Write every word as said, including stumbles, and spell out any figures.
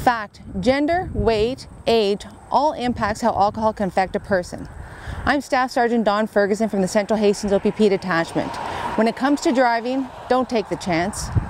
Fact, gender, weight, age, all impacts how alcohol can affect a person. I'm Staff Sergeant Don Ferguson from the Central Hastings O P P Detachment. When it comes to driving, don't take the chance.